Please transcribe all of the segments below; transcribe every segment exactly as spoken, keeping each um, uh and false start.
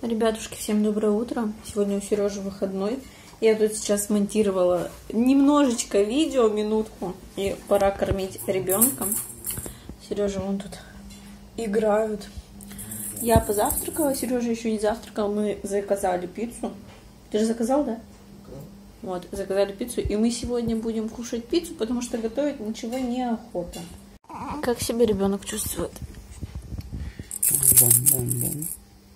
Ребятушки, всем доброе утро. Сегодня у Сережи выходной. Я тут сейчас монтировала немножечко видео, минутку. И пора кормить ребенка. Сережа вон тут играют. Я позавтракала, Сережа еще не завтракал. Мы заказали пиццу. Ты же заказал, да? Вот, заказали пиццу. И мы сегодня будем кушать пиццу, потому что готовить ничего не охота. Как себя ребенок чувствует? Бом-бом-бом.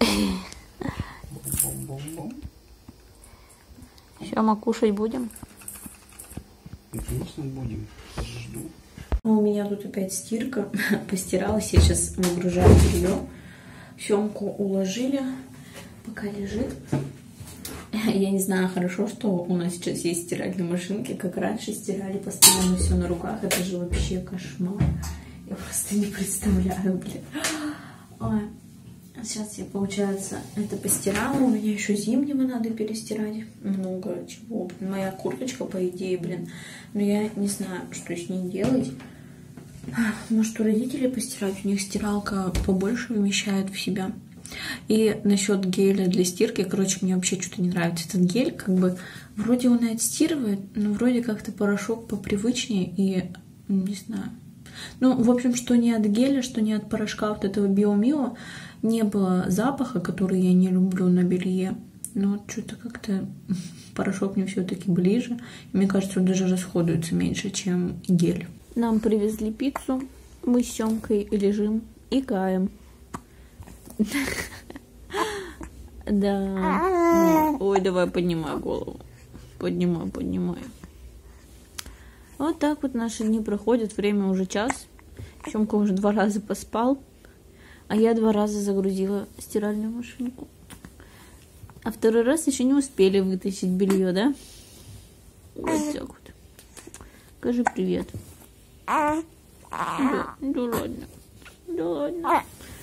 Сема, кушать будем? Ну, конечно, будем. Жду. У меня тут опять стирка. Постиралась. Я сейчас выгружаю белье. Семку уложили. Пока лежит. Я не знаю, хорошо, что у нас сейчас есть стиральные машинки. Как раньше стирали постоянно все на руках. Это же вообще кошмар. Я просто не представляю, блин. Ой. Сейчас я, получается, это постирала. У меня еще зимнего надо перестирать. Много чего. Моя курточка, по идее, блин. Но я не знаю, что с ней делать. Может, у родителей постирать? У них стиралка побольше вмещает в себя. И насчет геля для стирки, короче, мне вообще что-то не нравится. Этот гель, как бы, вроде он и отстирывает, но вроде как-то порошок попривычнее и, не знаю. Ну, в общем, что не от геля, что не от порошка вот этого Биомио, не было запаха, который я не люблю на белье. Но что-то как-то порошок мне все-таки ближе. И мне кажется, он даже расходуется меньше, чем гель. Нам привезли пиццу. Мы с Семкой лежим и каем. Да. Ой, давай поднимай голову. Поднимай, поднимай. Вот так вот наши дни проходят. Время уже час. Семка уже два раза поспал. А я два раза загрузила стиральную машинку. А второй раз еще не успели вытащить белье, да? Вот так вот. Скажи привет. Да, да ладно. Да ладно.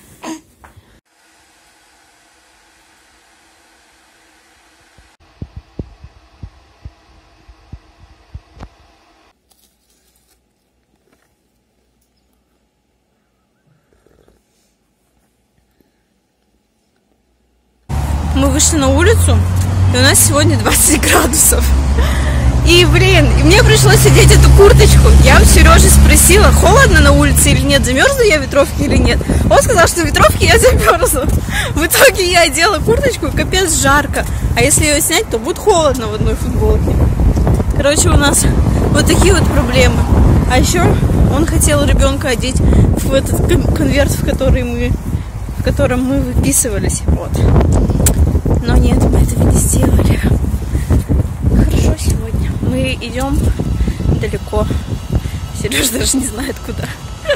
Мы вышли на улицу, и у нас сегодня двадцать градусов. И, блин, мне пришлось одеть эту курточку. Я у Сережи спросила, холодно на улице или нет, замерзну я в ветровке или нет. Он сказал, что в ветровке я замерзла. В итоге я одела курточку, и капец жарко. А если ее снять, то будет холодно в одной футболке. Короче, у нас вот такие вот проблемы. А еще он хотел ребенка одеть в этот конверт, в который мы, в котором мы выписывались. Вот. Но нет, мы этого не сделали. Хорошо сегодня. Мы идем далеко. Сережа даже не знает куда.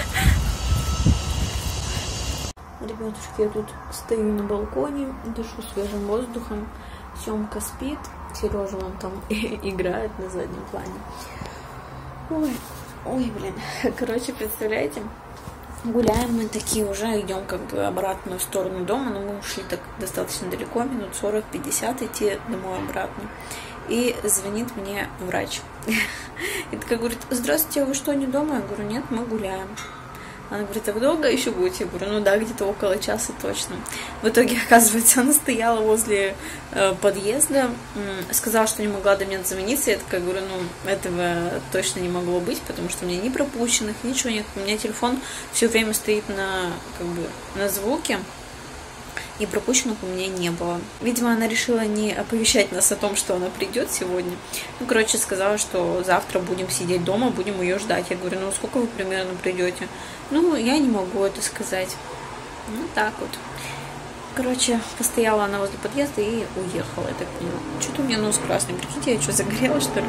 Ребятушки, я тут стою на балконе, дышу свежим воздухом. Семка спит, Сережа вон там играет на заднем плане. Ой, ой, блин. Короче, представляете? Гуляем мы такие уже, идем как бы обратно в сторону дома, но мы ушли так достаточно далеко, минут сорок-пятьдесят идти домой обратно. И звонит мне врач. И такая говорит: здравствуйте, а вы что, не дома? Я говорю: нет, мы гуляем. Она говорит: а вы долго еще будете? Я говорю: ну да, где-то около часа точно. В итоге, оказывается, она стояла возле э, подъезда, э, сказала, что не могла до меня дозвониться. Я такая говорю: ну, этого точно не могло быть, потому что у меня ни пропущенных, ничего нет. У меня телефон все время стоит на, как бы, на звуке, и пропущенных у меня не было. Видимо, она решила не оповещать нас о том, что она придет сегодня. Ну, короче, сказала, что завтра будем сидеть дома, будем ее ждать. Я говорю: ну, сколько вы примерно придете? Ну, я не могу это сказать. Ну, так вот. Короче, постояла она возле подъезда и уехала, я так поняла. Что-то у меня нос красный. Прикиньте, я что, загорела, что ли?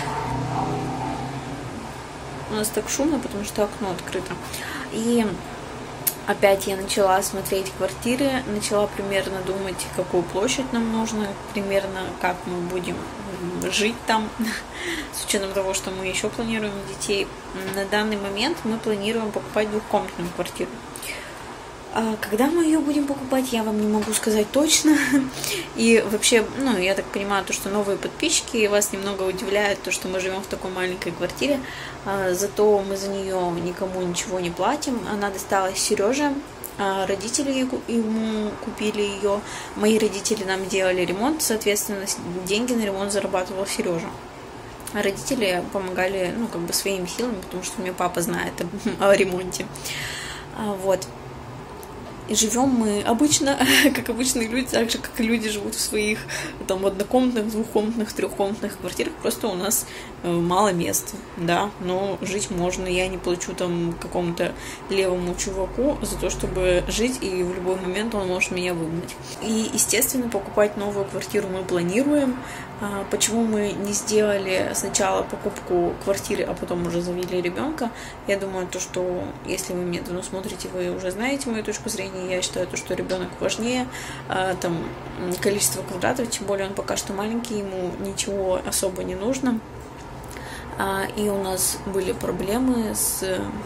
У нас так шумно, потому что окно открыто. И опять я начала смотреть квартиры, начала примерно думать, какую площадь нам нужно, примерно как мы будем жить там, с учетом того, что мы еще планируем детей. На данный момент мы планируем покупать двухкомнатную квартиру. А когда мы ее будем покупать, я вам не могу сказать точно. И вообще, ну, я так понимаю, то, что новые подписчики вас немного удивляют, то, что мы живем в такой маленькой квартире. А, зато мы за нее никому ничего не платим. Она досталась Сереже. родители ему купили ее, мои родители нам делали ремонт, соответственно, деньги на ремонт зарабатывал Сережа. А родители помогали, ну, как бы своими силами, потому что у меня папа знает о ремонте. Вот. И живем мы обычно, как обычные люди, так же, как и люди живут в своих там однокомнатных, двухкомнатных, трехкомнатных квартирах. Просто у нас мало места, да, но жить можно. Я не плачу там какому-то левому чуваку за то, чтобы жить, и в любой момент он может меня выгнать. И, естественно, покупать новую квартиру мы планируем. Почему мы не сделали сначала покупку квартиры, а потом уже завели ребенка? Я думаю, то, что если вы меня давно смотрите, вы уже знаете мою точку зрения. Я считаю, то, что ребенок важнее, там, количество квадратов, тем более он пока что маленький, ему ничего особо не нужно. И у нас были проблемы с...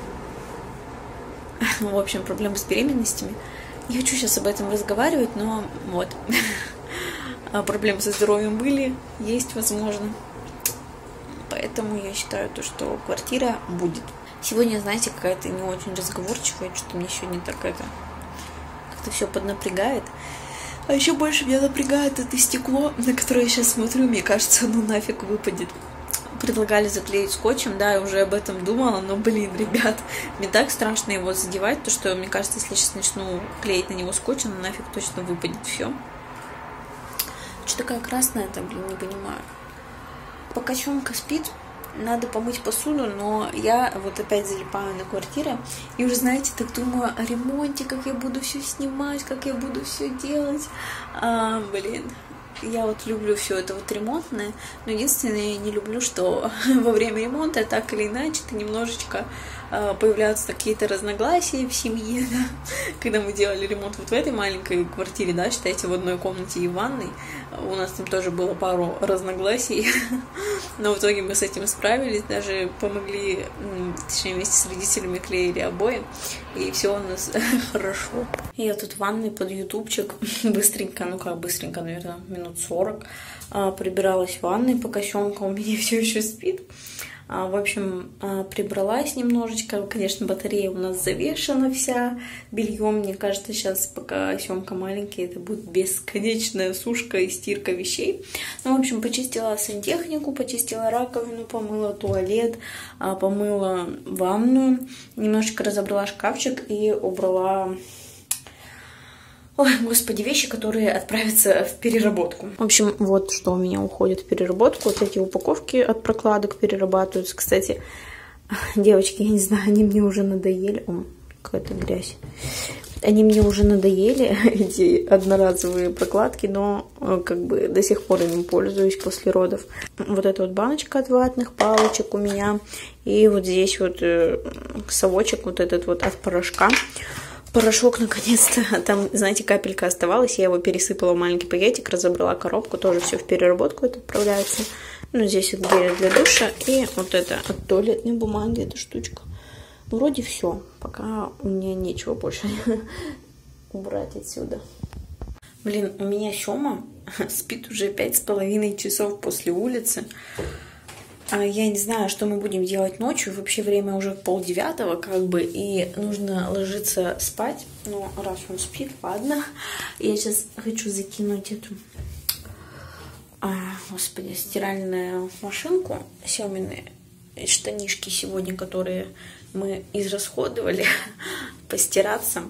В общем, проблемы с беременностями. Не хочу сейчас об этом разговаривать, но вот... Проблемы со здоровьем были, есть, возможно. Поэтому я считаю, то, что квартира будет. Сегодня, знаете, какая-то не очень разговорчивая, что-то мне сегодня так это как-то все поднапрягает. А еще больше меня напрягает это стекло, на которое я сейчас смотрю, мне кажется, оно нафиг выпадет. Предлагали заклеить скотчем, да, я уже об этом думала, но, блин, ребят, мне так страшно его задевать, то что, мне кажется, если я сейчас начну клеить на него скотч, оно нафиг точно выпадет все. Что такая красная-то, блин, не понимаю. Пока Семка спит, надо помыть посуду, но я вот опять залипаю на квартире. И уже, знаете, так думаю о ремонте, как я буду все снимать, как я буду все делать. А, блин, я вот люблю все это вот ремонтное, но единственное, я не люблю, что во время ремонта так или иначе ты немножечко появляются какие-то разногласия в семье, да? Когда мы делали ремонт вот в этой маленькой квартире, да, считайте, в одной комнате и в ванной, у нас там тоже было пару разногласий, но в итоге мы с этим справились, даже помогли, точнее, вместе с родителями клеили обои, и все у нас хорошо. Я тут в ванной под ютубчик быстренько, ну как быстренько, наверное, минут сорок прибиралась в ванной, пока Семка у меня все еще спит. В общем, прибралась немножечко. Конечно, батарея у нас завешена вся бельем. Мне кажется, сейчас, пока Семка маленький, это будет бесконечная сушка и стирка вещей. Ну, в общем, почистила сантехнику, почистила раковину, помыла туалет, помыла ванную. Немножечко разобрала шкафчик и убрала... Ой, господи, вещи, которые отправятся в переработку. В общем, вот что у меня уходит в переработку. Вот эти упаковки от прокладок перерабатываются. Кстати, девочки, я не знаю, они мне уже надоели. О, какая-то грязь. Они мне уже надоели, эти одноразовые прокладки, но как бы до сих пор ими пользуюсь после родов. Вот эта вот баночка от ватных палочек у меня. И вот здесь вот совочек вот этот вот от порошка. Порошок, наконец-то, там, знаете, капелька оставалась, я его пересыпала в маленький пакетик, разобрала коробку, тоже все в переработку это отправляется. Ну, здесь вот гель для душа и вот это от туалетной бумаги, эта штучка. Вроде все, пока у меня нечего больше убрать отсюда. Блин, у меня Сёма спит уже пять с половиной часов после улицы. Я не знаю, что мы будем делать ночью. Вообще время уже полдевятого, как бы, и нужно ложиться спать. Но раз он спит, ладно. Я сейчас хочу закинуть эту, а, господи, стиральную машинку. Семины штанишки сегодня, которые мы израсходовали, постираться.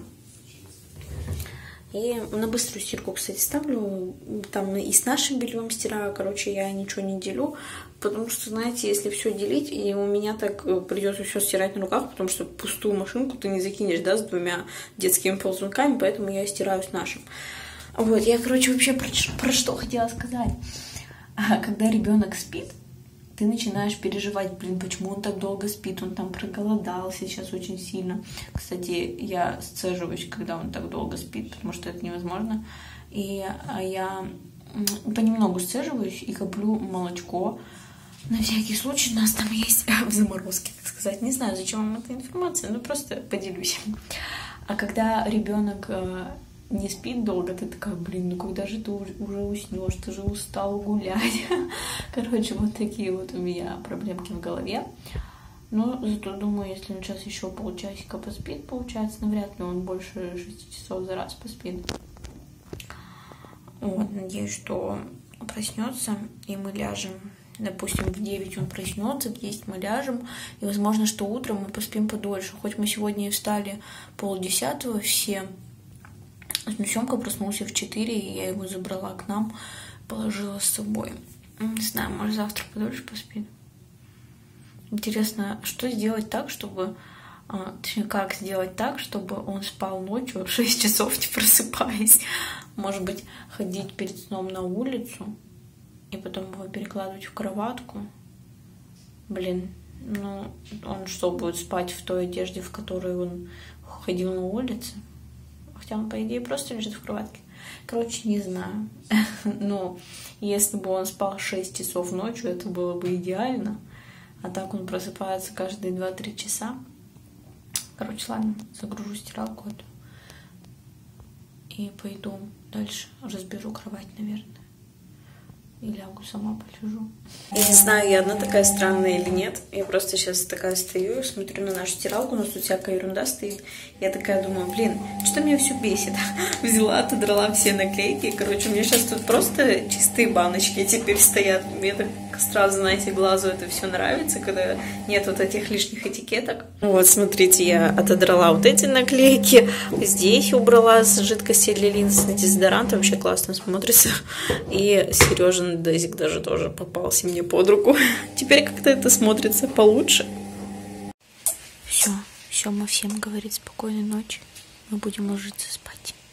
И на быструю стирку, кстати, ставлю. Там и с нашим бельем стираю. Короче, я ничего не делю. Потому что, знаете, если все делить, и у меня так придется все стирать на руках, потому что пустую машинку ты не закинешь, да, с двумя детскими ползунками, поэтому я стираю с нашим. Вот, я, короче, вообще про, про что хотела сказать. Когда ребенок спит, ты начинаешь переживать, блин, почему он так долго спит, он там проголодался сейчас очень сильно. Кстати, я сцеживаюсь, когда он так долго спит, потому что это невозможно. И я понемногу сцеживаюсь и коплю молочко. На всякий случай у нас там есть в заморозке, так сказать. Не знаю, зачем вам эта информация, но просто поделюсь. А когда ребенок не спит долго, ты такая, блин, ну когда же ты уже уснешь, ты же устал гулять. Короче, вот такие вот у меня проблемки в голове. Но зато думаю, если он сейчас еще полчасика поспит, получается, навряд ли он больше шести часов за раз поспит. Вот, надеюсь, что проснется, и мы ляжем. Допустим, в девять он проснется, в десять мы ляжем, и возможно, что утром мы поспим подольше. Хоть мы сегодня и встали полдесятого все, но Семка проснулся в четыре, и я его забрала к нам, положила с собой. Не знаю, может, завтра подольше поспит. Интересно, что сделать так, чтобы... Точнее, как сделать так, чтобы он спал ночью шесть часов, не просыпаясь. Может быть, ходить перед сном на улицу и потом его перекладывать в кроватку. Блин, ну он что, будет спать в той одежде, в которой он ходил на улице? Хотя он, по идее, просто лежит в кроватке. Короче, не знаю. Но если бы он спал шесть часов ночью, это было бы идеально. А так он просыпается каждые два-три часа. Короче, ладно, загружу стиралку эту и пойду дальше разберу кровать, наверное. И лягу сама полежу. Я не знаю, я одна такая странная или нет. Я просто сейчас такая стою, смотрю на нашу стиралку, у нас тут всякая ерунда стоит. Я такая думаю, блин, что меня все бесит? Взяла, отодрала все наклейки. Короче, у меня сейчас тут просто чистые баночки теперь стоят. Мне так сразу, знаете, глазу это все нравится, когда нет вот этих лишних этикеток. Вот, смотрите, я отодрала вот эти наклейки. Здесь убрала с жидкости для линз, дезодорант вообще классно смотрится. И Сережин дезик даже тоже попался мне под руку. Теперь как-то это смотрится получше. Все, Сёма всем говорит спокойной ночи. Мы будем ложиться спать.